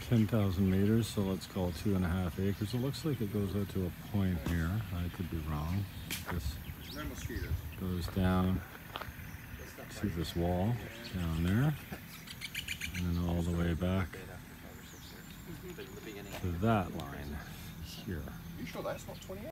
10,000 meters, so let's call 2.5 acres. It looks like it goes out to a point here. I could be wrong. This goes down to this wall down there, and then all the way back to that line here.